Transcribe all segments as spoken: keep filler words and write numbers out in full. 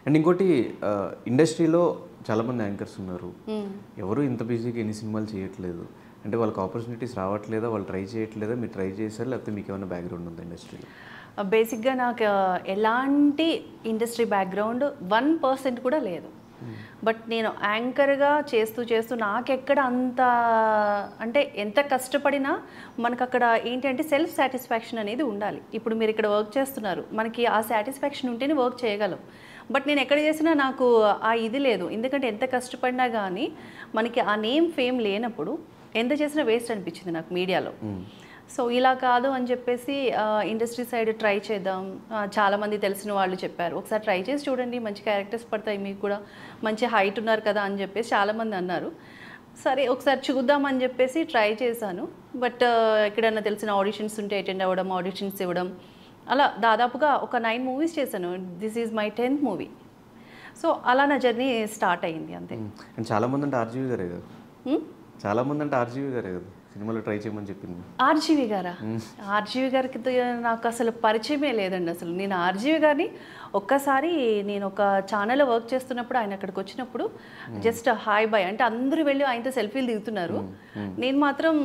And ఇంకోటి ఇండస్ట్రీలో చాలామంది యాంకర్స్ ఉన్నారు, ఎవరు ఇంత బిజీగా ఎన్ని సినిమాలు చేయట్లేదు అంటే వాళ్ళకి ఆపర్చునిటీస్ రావట్లేదా, వాళ్ళు ట్రై చేయట్లేదా, మీరు ట్రై చేశారు లేకపోతే మీకు ఏమైనా బ్యాక్గ్రౌండ్ ఉందా ఇండస్ట్రీలో? బేసిక్గా నాకు ఎలాంటి ఇండస్ట్రీ బ్యాక్గ్రౌండ్ వన్ పర్సెంట్ కూడా లేదు. బట్ నేను యాంకర్గా చేస్తూ చేస్తూ నాకెక్కడ అంత అంటే ఎంత కష్టపడినా మనకు అక్కడ ఏంటంటే సెల్ఫ్ సాటిస్ఫాక్షన్ అనేది ఉండాలి. ఇప్పుడు మీరు ఇక్కడ వర్క్ చేస్తున్నారు, మనకి ఆ సాటిస్ఫాక్షన్ ఉంటేనే వర్క్ చేయగలం. బట్ నేను ఎక్కడ చేసినా నాకు ఆ ఇది లేదు. ఎందుకంటే ఎంత కష్టపడినా కానీ మనకి ఆ నేమ్ ఫేమ్ లేనప్పుడు ఎంత చేసినా వేస్ట్ అనిపించింది నాకు మీడియాలో. సో ఇలా కాదు అని చెప్పేసి ఇండస్ట్రీ సైడ్ ట్రై చేద్దాం, చాలామంది తెలిసిన వాళ్ళు చెప్పారు ఒకసారి ట్రై చేసి చూడండి, మంచి క్యారెక్టర్స్ పడతాయి, మీకు కూడా మంచి హైట్ ఉన్నారు కదా అని చెప్పేసి చాలామంది అన్నారు. సరే ఒకసారి చూద్దామని చెప్పేసి ట్రై చేశాను. బట్ ఎక్కడన్నా తెలిసిన ఆడిషన్స్ ఉంటే అటెండ్ అవ్వడం, ఆడిషన్స్ ఇవ్వడం, అలా దాదాపుగా ఒక నైన్ మూవీస్ చేశాను. This is my tenth movie. So అలా నా జర్నీ స్టార్ట్ అయ్యింది అంతే. చాలామంది అంటే ఆర్జీవి గారే కదా, చాలామంది అంటే ఆర్జీవి గారే కదా సినిమాలో ట్రై చేయమని చెప్పింది. ఆర్జీవి గారా? ఆర్జీవి గారికి నాకు అసలు పరిచయమే లేదండి. అసలు నేను ఆర్జీవి గారిని ఒక్కసారి నేను ఒక ఛానల్లో వర్క్ చేస్తున్నప్పుడు ఆయన అక్కడికి వచ్చినప్పుడు జస్ట్ హాయ్ బాయ్ అంటే అందరూ వెళ్ళి ఆయనతో సెల్ఫీలు దిగుతున్నారు, నేను మాత్రం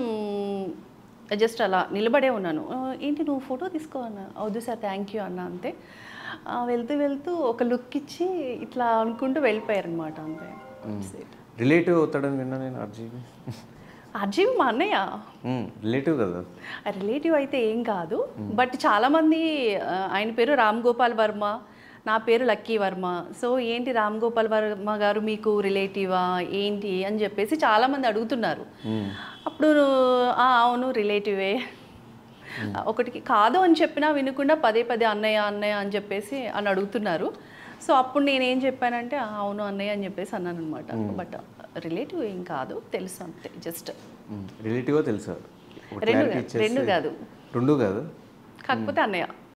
జస్ట్ అలా నిలబడే ఉన్నాను. ఏంటి నువ్వు ఫోటో తీసుకో అన్న, వద్దు సార్ థ్యాంక్ యూ అన్న అంతే. వెళ్తూ వెళ్తూ ఒక లుక్ ఇచ్చి ఇట్లా అనుకుంటూ వెళ్ళిపోయారనమాట అంతే. రిలేటివ్ అవుతాడని విన్నా నేను ఆర్జీవి. ఆర్జీవి మా అన్నయ్య రిలేటివ్ కదా. రిలేటివ్ అయితే ఏం కాదు, బట్ చాలామంది ఆయన పేరు రామ్ గోపాల్ వర్మ, నా పేరు లక్కీ వర్మ. సో ఏంటి రామ్ గోపాల్ వర్మ గారు మీకు రిలేటివా ఏంటి అని చెప్పేసి చాలామంది అడుగుతున్నారు. అప్పుడు అవును రిలేటివే, ఒకటికి కాదు అని చెప్పినా వినకుండా పదే పదే అన్నయ్య అన్నయ్య అని చెప్పేసి అని అడుగుతున్నారు. సో అప్పుడు నేనేం చెప్పానంటే అవును అన్నయ్య అని చెప్పేసి అన్నాను అనమాట. బట్ రిలేటివ్ ఏం కాదు, తెలుసు అంతే. జస్ట్ రిలేటివ్ తెలుసా? రెండు రెండు కాదు రెండు కాదు కాకపోతే అన్నయ్య.